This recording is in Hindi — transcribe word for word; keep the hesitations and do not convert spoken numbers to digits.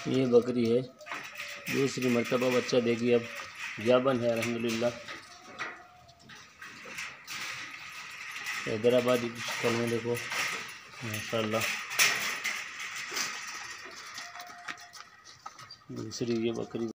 ये बकरी है, दूसरी मर्तबा बच्चा देगी, अब जाबन है अल्हम्दुलिल्लाह। हैदराबादी की शक्ल में देखो माशाल्लाह। दूसरी ये बकरी